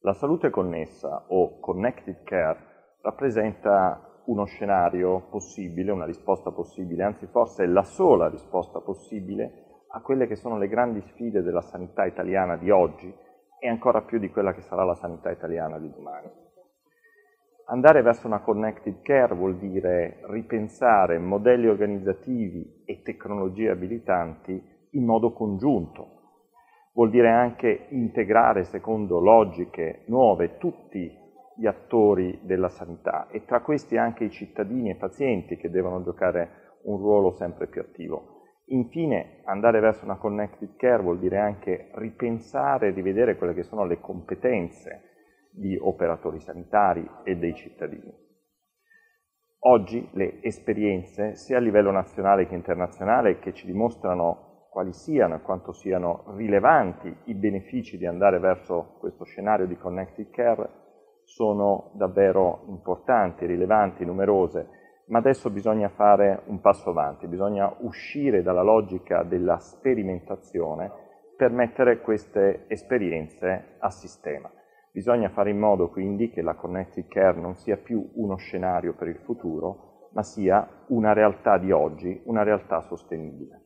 La salute connessa o connected care rappresenta uno scenario possibile, una risposta possibile, anzi forse è la sola risposta possibile a quelle che sono le grandi sfide della sanità italiana di oggi e ancora più di quella che sarà la sanità italiana di domani. Andare verso una connected care vuol dire ripensare modelli organizzativi e tecnologie abilitanti in modo congiunto. Vuol dire anche integrare secondo logiche nuove tutti gli attori della sanità e tra questi anche i cittadini e i pazienti che devono giocare un ruolo sempre più attivo. Infine, andare verso una connected care vuol dire anche ripensare e rivedere quelle che sono le competenze di operatori sanitari e dei cittadini. Oggi le esperienze, sia a livello nazionale che internazionale, che ci dimostrano quali siano e quanto siano rilevanti i benefici di andare verso questo scenario di connected care, sono davvero importanti, rilevanti, numerose, ma adesso bisogna fare un passo avanti, bisogna uscire dalla logica della sperimentazione per mettere queste esperienze a sistema. Bisogna fare in modo quindi che la connected care non sia più uno scenario per il futuro, ma sia una realtà di oggi, una realtà sostenibile.